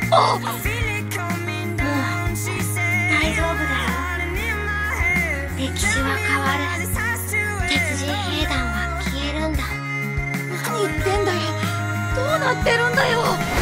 あ、 もう大丈夫だよ。歴史は変わる。鉄人兵団は消えるんだ。 何言ってんだよ。どうなってるんだよ。